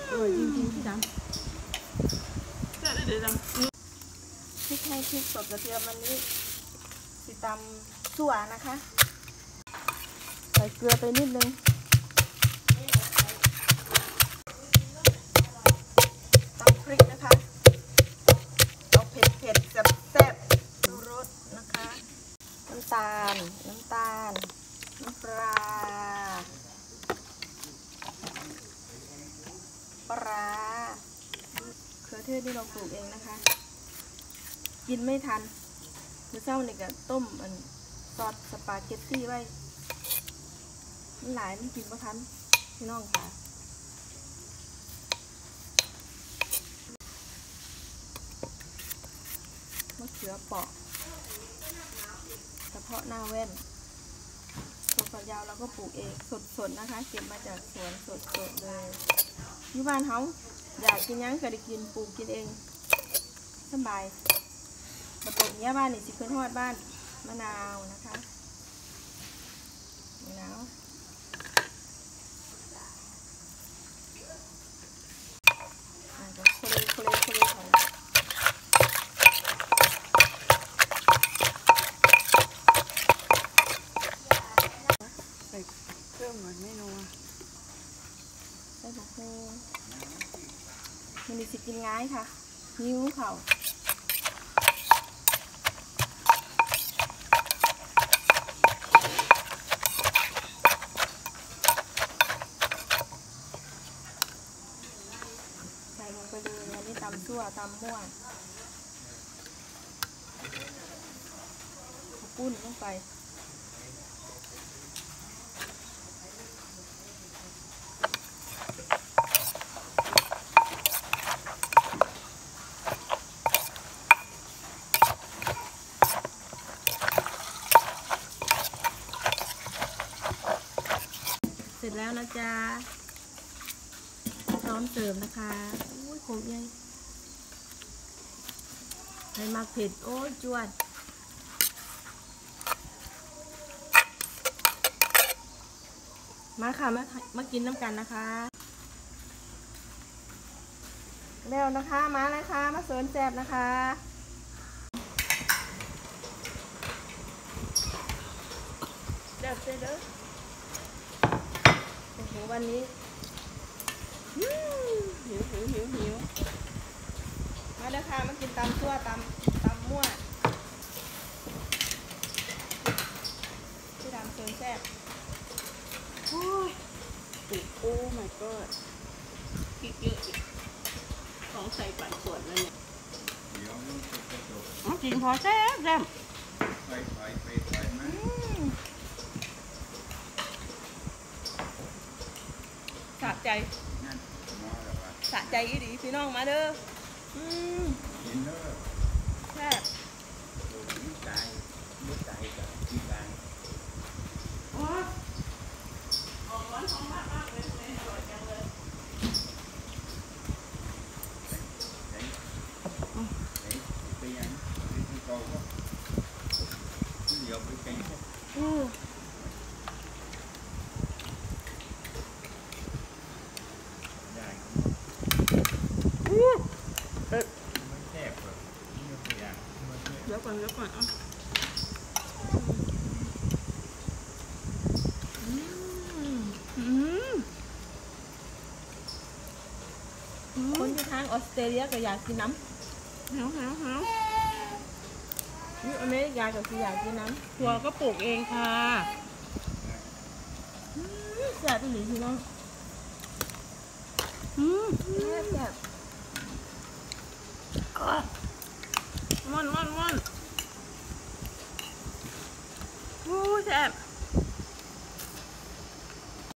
ร่อยจริงๆพี่ดำจะได้เดี๋ยวดำพริกให้พริกสดกระเทียมมันนี้สีตำสั่วนะคะใส่เกลือไปนิดนึงตำพริกนะคะเอาเผ็ดๆแซ่บๆชูรสนะคะน้ำตาลน้ำปลาเครือเทศที่เราปลูกเองนะคะกินไม่ทันมื้อเช้านี่ก็ต้มซอสสปาเกตตี้ไว้มันหลายมันกินไม่ทันพี่น้องค่ะมะเขือเปาะกระเพาะหน้าแว่นถั่วฝักยาวเราก็ปลูกเองสดๆนะคะเก็บมาจากสวนสดๆเลยอยู่บ้านเขาอยากกินยังก็ได้กินปลูกกินเองสบายประตูนี้บ้านนี่สิขึ้นทอดบ้านมะนาวนะคะมะนาวก็โคเลของใส่เครื่องหน่อยไม่นัวใส่บุกโฮมันมีสิกินง่ายค่ะนิ้วเข่าใส่ลงไปเลยอันนี้ตำซั่วตำม่วงปุ้นลงไปเสร็จแล้วนะจ๊ะพร้อมเสิร์ฟนะคะโอ้ยโคตรใหญ่ให้มาเผ็ดโอ้ยจวดมาค่ะมากินน้ำกันนะคะแล้วนะคะมาเลยค่ะมาเสิร์ฟแซ่บนะคะเด็ดเด้อโอ้โหวันนี้หิวมาเด้อค่ะมากินตำซั่วตำมั่วที่ดำเสิร์ฟแซ่บโอ้ยโอ้ my god พริกเยอะอีกของใส่ปั่นส่วนเลยเนี่ยจริงพอแซ่บสะใจอีดีพี่น้องมาเด้อแซ่บออกร้อนท้องมากเลยอร่อยจังเลยเดี๋ยวก่อนอ่ะคนที่ทางออสเตรเลียก็อยากกินน้ำหิวนี่อเมริกาก็อยากกินน้ำถั่วก็ปลูกเองค่ะแซ่บอีหลีพี่น้องแซ่บม่อนโอ้แซ่บ